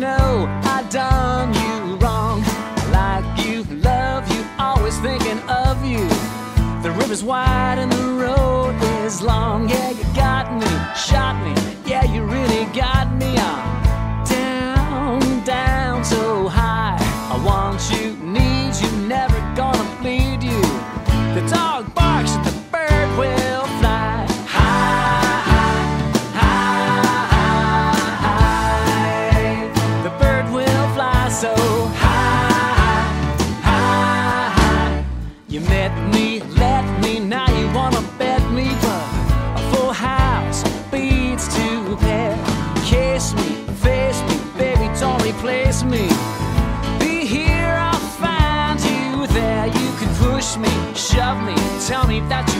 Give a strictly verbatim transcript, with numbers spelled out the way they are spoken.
know I done you wrong. I like you, love you, always thinking of you. The river's wide and the road is long. Yeah, you got me, shot me, yeah, you really got me on. Down, down so high. I want you, need you, never gonna bleed you. The dog barks and the bird will fly. High, high, high, high. The bird will fly so high, high, high. You met me, let me, now you wanna bet me, but a full house beats to pair. Kiss me, face me, baby, don't replace me. Be here, I'll find you there. You can push me, shove me, tell me that you